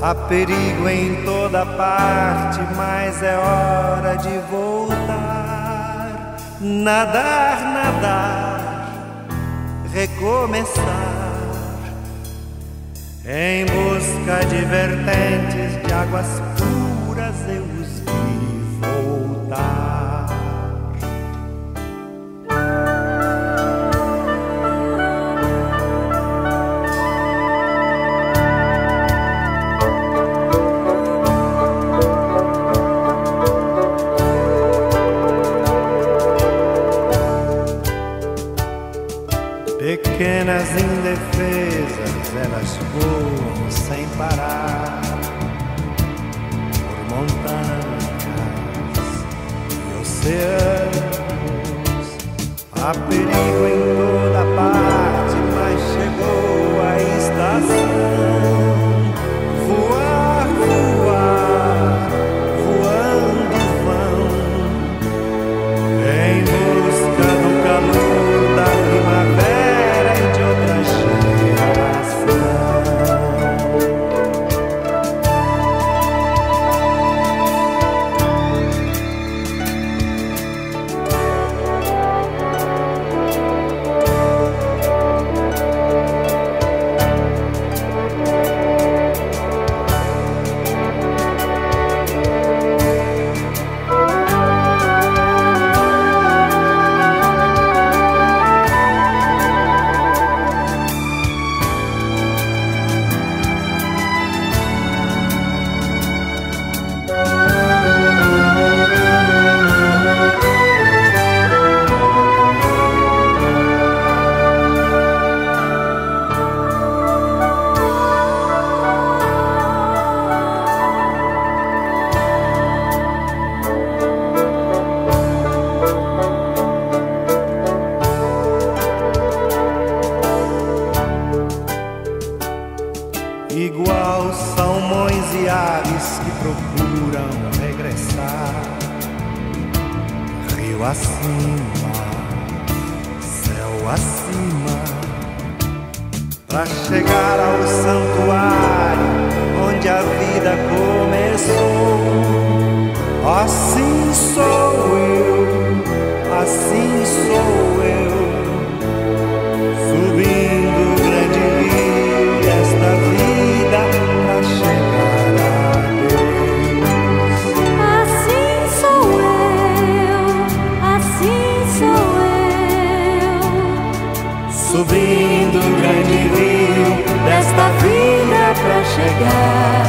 Há perigo em toda parte, mas é hora de voltar. Nadar, nadar, recomeçar, em busca de vertentes de águas puras eu os vi voltar. Pequenas indefesas, elas voam sem parar por montanhas e oceanos. Há perigo em toda parte, mas chegou a estação. Voar, voar, voando vão, em busca do calor da primavera. Igual salmões e aves que procuram regressar, rio acima, céu acima, pra chegar ao santuário onde a vida começou. Assim sou eu, assim sou eu, subindo o grande rio desta vida pra chegar a Deus. Assim sou eu, assim sou eu, subindo o grande rio desta vida pra chegar